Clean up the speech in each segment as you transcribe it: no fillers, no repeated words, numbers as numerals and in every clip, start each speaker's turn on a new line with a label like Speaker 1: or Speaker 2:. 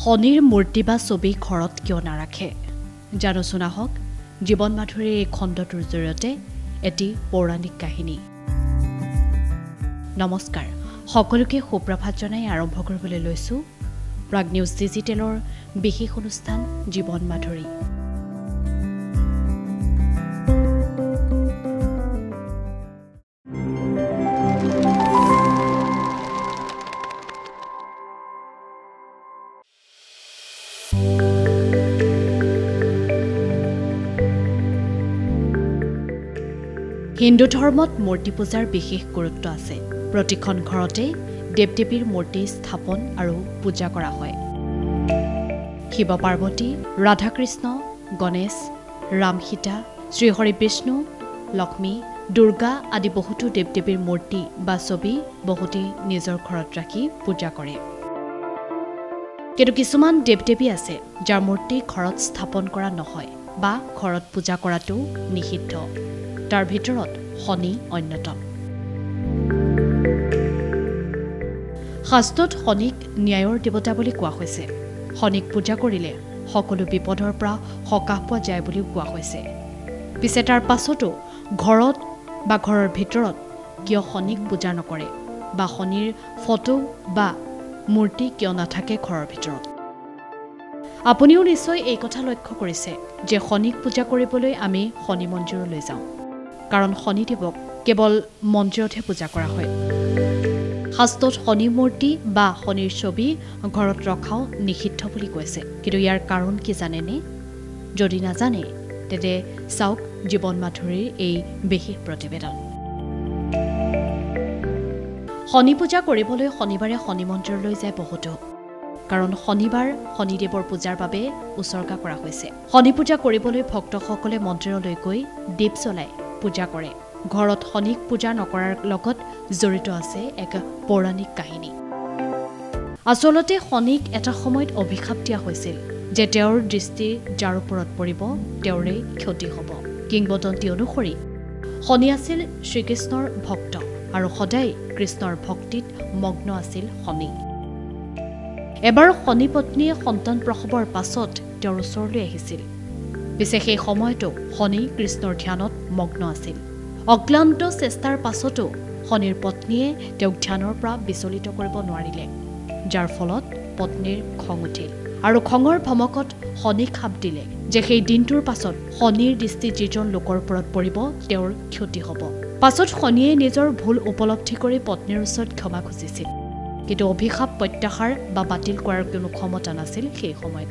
Speaker 1: শনিৰ মূৰ্তি বা ছবি ঘৰত কিয় নাৰাখে জানোচোন আহক জীৱন মাধুৰীৰ এই খণ্ডটোৰ জৰিয়তে এটি পৌৰাণিক কাহিনী। নমস্কাৰ, সকলোকে সুপ্ৰভাত জনাই আৰম্ভ কৰিবলৈ লৈছোঁ প্ৰাগ নিউজ ডিজিটেলৰ বিশেষ অনুষ্ঠান জীৱন মাধুৰী। হিন্দু ধৰ্মত মূৰ্তি পূজাৰ বিশেষ গুৰুত্ব আছে। প্ৰতিখন ঘৰতে দেৱ-দেৱীৰ মূৰ্তি স্থাপন আৰু পূজা কৰা হয়। শিৱ পাৰ্বতী, ৰাধা কৃষ্ণ, গণেশ, ৰাম সীতা, শ্ৰীহৰি বিষ্ণু, লক্ষ্মী, দুৰ্গা আদি বহুতো দেৱ-দেৱীৰ মূৰ্তি বা ছবি বহুতে নিজৰ ঘৰত ৰাখি পূজা কৰে। কিন্তু কিছুমান দেৱ-দেৱী আছে যাৰ মূৰ্তি ঘৰত স্থাপন কৰা নহয় বা ঘৰত পূজা কৰাটো নিষিদ্ধ। তাৰ ভিতৰত শনি অন্যতম। শাস্ত্ৰত শনিক ন্যায়ৰ দেৱতা বুলি কোৱা হৈছে। শনিক পূজা কৰিলে সকলো বিপদৰ পৰা সকাহ পোৱা যায় বুলিও কোৱা হৈছে। পিছে তাৰ পাছতো ঘৰত বা ঘৰৰ ভিতৰত কিয় শনিক পূজা নকৰে বা শনিৰ ফটো বা মূৰ্তি কিয় নাথাকে ঘৰৰ ভিতৰত? আপুনিও নিশ্চয় এই কথা লক্ষ্য কৰিছে যে শনিক পূজা কৰিবলৈ আমি শনি মন্দিৰলৈ যাওঁ, কাৰণ শনিদেৱক কেৱল মন্দিৰতহে পূজা কৰা হয়। শাস্ত্ৰত শনি মূৰ্তি বা শনিৰ ছবি ঘৰত ৰখাও নিষিদ্ধ বুলি কৈছে। কিন্তু ইয়াৰ কাৰণ কি জানেনে? যদি নাজানে তেন্তে চাওক জীৱন মাধুৰীৰ এই বিশেষ প্ৰতিবেদন। শনি পূজা কৰিবলৈ শনিবাৰে শনি মন্দিৰলৈ যায় বহুতো, কাৰণ শনিবাৰ শনিদেৱৰ পূজাৰ বাবে উচৰ্গা কৰা হৈছে। শনি পূজা কৰিবলৈ ভক্তসকলে মন্দিৰলৈ গৈ দীপ জ্বলাই পূজা কৰে। ঘৰত শনিক পূজা নকৰাৰ লগত জড়িত আছে এক পৌৰাণিক কাহিনী। আচলতে শনিক এটা সময়ত অভিশাপ দিয়া হৈছিল যে তেওঁৰ দৃষ্টি যাৰ ওপৰত পৰিব তেওঁৰে ক্ষতি হ'ব। কিংবদন্তি অনুসৰি শনি আছিল শ্ৰীকৃষ্ণৰ ভক্ত আৰু সদায় কৃষ্ণৰ ভক্তিত মগ্ন আছিল শনি। এবাৰ শনি পত্নীয়ে সন্তান প্ৰসৱৰ পাছত তেওঁৰ ওচৰলৈ আহিছিল। পিছে সেই সময়তো শনি কৃষ্ণৰ ধ্যানত মগ্ন আছিল। অক্লান্ত চেষ্টাৰ পাছতো শনিৰ পত্নীয়ে তেওঁক ধ্যানৰ পৰা বিচলিত কৰিব নোৱাৰিলে, যাৰ ফলত পত্নীৰ খং উঠিল আৰু খঙৰ ভমকত শনিক শাপ দিলে যে সেই দিনটোৰ পাছত শনিৰ দৃষ্টি যিজন লোকৰ ওপৰত পৰিব তেওঁৰ ক্ষতি হ'ব। পাছত শনিয়ে নিজৰ ভুল উপলব্ধি কৰি পত্নীৰ ওচৰত ক্ষমা খুজিছিল, কিন্তু অভিশাপ প্ৰত্যাহাৰ বা বাতিল কৰাৰ কোনো ক্ষমতা নাছিল সেই সময়ত।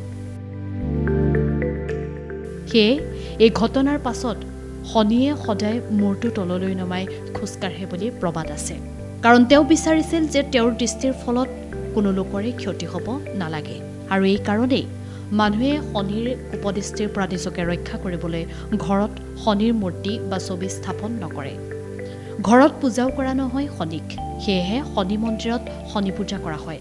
Speaker 1: সেয়ে এই ঘটনাৰ পাছত শনিয়ে সদায় মূৰটো তললৈ নমাই খোজকাঢ়ে বুলি প্ৰবাদ আছে, কাৰণ তেওঁ বিচাৰিছিল যে তেওঁৰ দৃষ্টিৰ ফলত কোনো লোকৰে ক্ষতি হ'ব নালাগে। আৰু এই কাৰণেই মানুহে শনিৰ উপদৃষ্টিৰ পৰা নিজকে ৰক্ষা কৰিবলৈ ঘৰত শনিৰ মূৰ্তি বা ছবি স্থাপন নকৰে। ঘৰত পূজাও কৰা নহয় শনিক, সেয়েহে শনি মন্দিৰত শনি পূজা কৰা হয়।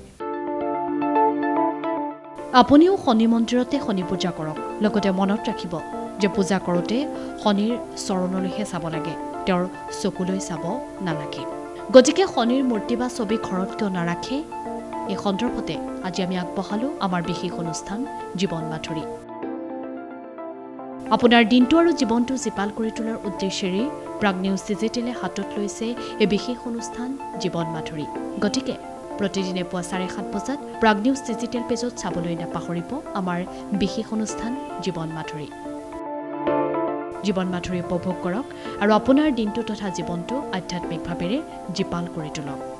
Speaker 1: আপুনিও শনি মন্দিৰতে শনি পূজা কৰক। লগতে মনত ৰাখিব যে পূজা কৰোঁতে শনিৰ চৰণলৈহে চাব লাগে, তেওঁৰ চকুলৈ চাব নালাগে। গতিকে শনিৰ মূৰ্তি বা ছবি ঘৰত কিয় নাৰাখে, এই সন্দৰ্ভতে আজি আমি আগবঢ়ালোঁ আমাৰ বিশেষ অনুষ্ঠান জীৱন মাধুৰী। আপোনাৰ দিনটো আৰু জীৱনটো জীপাল কৰি তোলাৰ উদ্দেশ্যেৰে প্ৰাগ নিউজ ডিজিটেলে হাতত লৈছে এই বিশেষ অনুষ্ঠান জীৱন মাধুৰী। গতিকে প্ৰতিদিনে পুৱা 7:30 বজাত প্ৰাগ নিউজ ডিজিটেল পেজত চাবলৈ নাপাহৰিব আমাৰ বিশেষ অনুষ্ঠান জীৱন মাধুৰী। জীৱন মাধুৰী উপভোগ কৰক আৰু আপোনাৰ দিনটো তথা জীৱনটো আধ্যাত্মিকভাৱেৰে জীপাল কৰি তোলক।